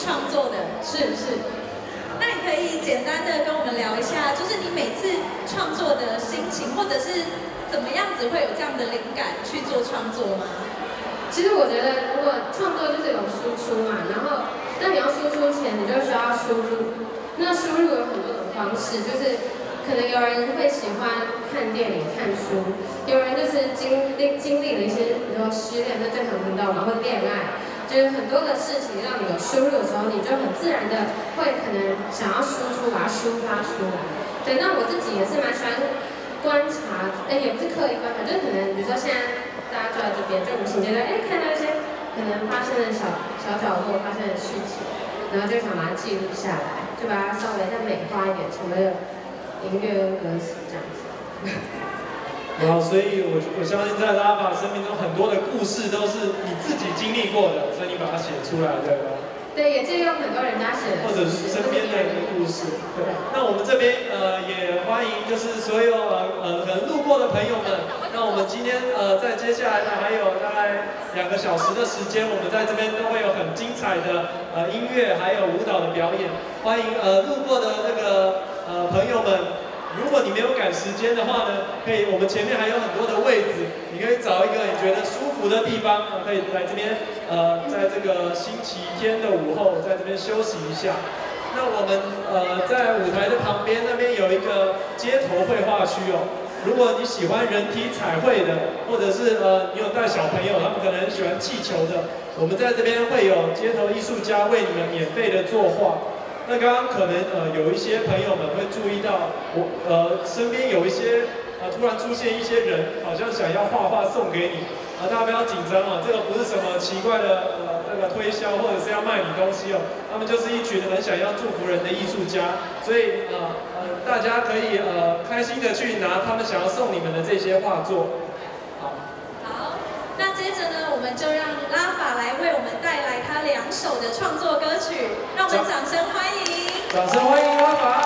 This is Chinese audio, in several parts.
创作的，是。那你可以简单的跟我们聊一下，就是你每次创作的心情，或者是怎么样子会有这样的灵感去做创作吗？ 其实我觉得，如果创作就是有输出嘛，然后那你要输出前，你就需要输入。那输入有很多种方式，就是可能有人会喜欢看电影、看书，有人就是经历了一些，比如说失恋，那最常听到嘛，或者恋爱。就是很多的事情让你有输入的时候，你就很自然的会可能想要输出，把它抒发出来。对，那我自己也是蛮喜欢观察，也不是刻意观察，就是可能比如说现在大家坐在这边，就无形间看到一些可能发生的小角落发生的事情，然后就想把它记录下来，就把它稍微再美化一点，成为了音乐跟歌词这样子。 然后，所以我相信在拉法生命中很多的故事都是你自己经历过的，所以你把它写出来，对吧？ 对，也借用很多人家写的， 或者是身边的人的故事。对。那我们这边也欢迎就是所有可能路过的朋友们。那我们今天在接下来呢还有大概2个小时的时间，我们在这边都会有很精彩的音乐还有舞蹈的表演。欢迎路过的那个朋友们。如果你没有赶时间的话呢，我们前面还有很多的位置，你可以找一个你觉得舒服的地方，可以来这边，在这个星期天的午后，在这边休息一下。那我们在舞台的旁边那边有一个街头绘画区哦。如果你喜欢人体彩绘的，或者是你有带小朋友，他们可能很喜欢气球的，我们在这边会有街头艺术家为你们免费的作画。那刚刚可能有一些朋友们会注意到，身边有一些突然出现一些人，好像想要画画送给你大家不要紧张啊，这个不是什么奇怪的这个推销或者是要卖你东西哦，他们就是一群很想要祝福人的艺术家，所以大家可以开心的去拿他们想要送你们的这些画作。 好，那接着呢，我们就让拉法来为我们带来他2首的创作歌曲，让我们掌声欢迎。 掌声欢迎拉法。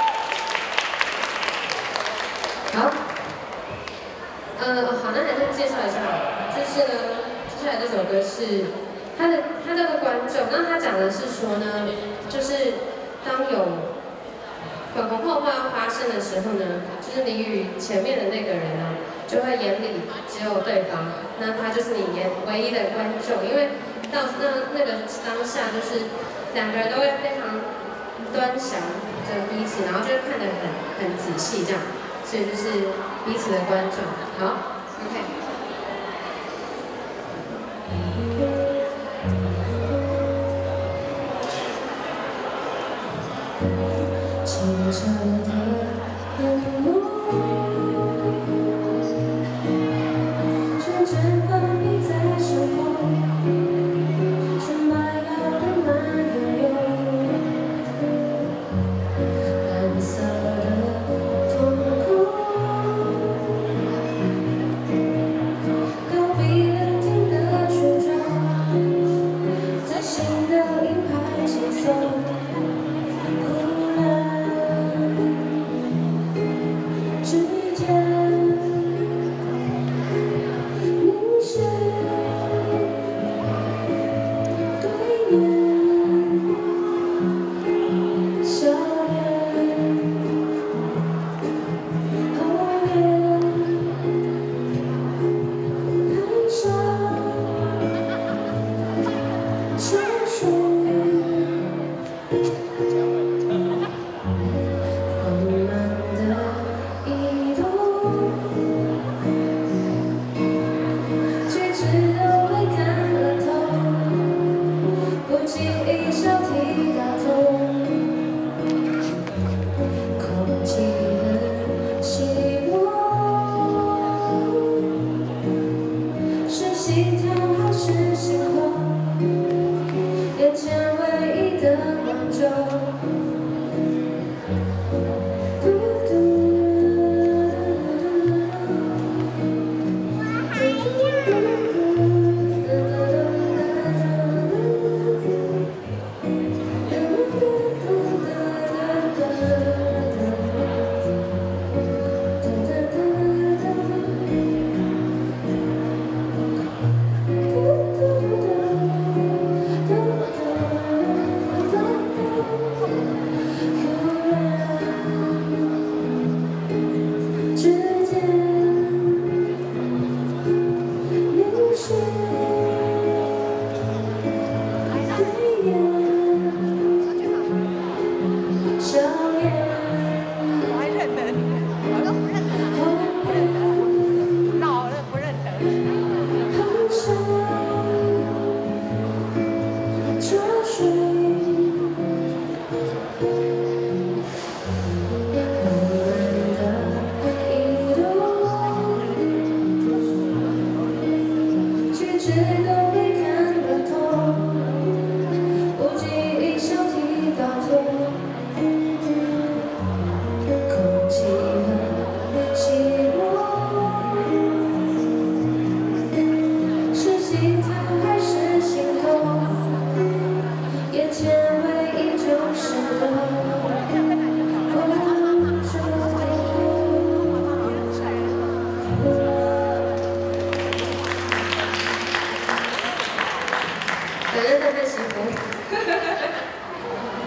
好，好，那还是介绍一下，就是呢，接下来这首歌是他叫做《观众》，那他讲的是说呢，就是当有粉红泡泡发生的时候呢，就是你与前面的那个人呢，就会眼里只有对方，那他就是你唯一的观众，因为到那个当下就是2个人都会非常端详着彼此，然后就会看得很仔细这样，所以就是彼此的观众。好 ，OK。清澈的眼眸，真正放你在身后，是慢摇的慢悠悠，蓝色的瞳孔，高鼻聆听的曲调，在心的一拍轻松。 事都被看得透，不经意小题大做，空气很稀薄，是心疼还是心痛？眼前唯一就是的，我等着你。感恩大家喜欢。